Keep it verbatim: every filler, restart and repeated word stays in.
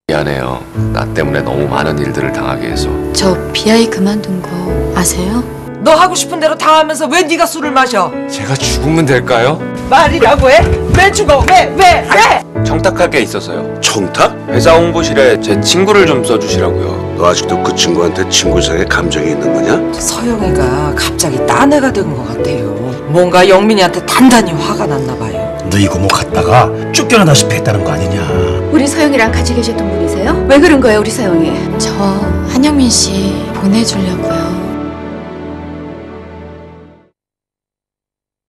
미안해요. 나 때문에 너무 많은 일들을 당하게 해서. 저 비아이 그만둔 거 아세요? 너 하고 싶은 대로 다 하면서 왜 네가 술을 마셔? 제가 죽으면 될까요? 말이라고 해? 왜 죽어? 왜? 왜? 왜? 청탁할 게 있어서요. 청탁? 회사 홍보실에 제 친구를 좀 써주시라고요. 너 아직도 그 친구한테 친구 사이에 감정이 있는 거냐? 서영이가 갑자기 딴 애가 된 것 같아요. 뭔가 영민이한테 단단히 화가 났나 봐요. 너 이거 뭐 갔다가 쫓겨나다시피 했다는 거 아니냐? 우리 서영이랑 같이 계셨던 분이세요? 왜 그런 거예요, 우리 서영이? 저 한영민 씨 보내주려고요.